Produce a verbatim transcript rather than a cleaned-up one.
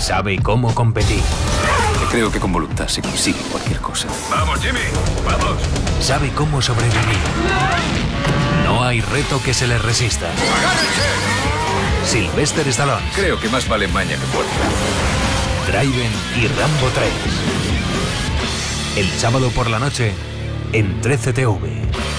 sabe cómo competir. Creo que con voluntad se consigue cualquier cosa. ¡Vamos, Jimmy! ¡Vamos! Sabe cómo sobrevivir. No hay reto que se le resista. ¡Agárrense! Sylvester Stallone. Creo que más vale maña que fuerza. Driven y Rambo tres. El sábado por la noche en trece T V.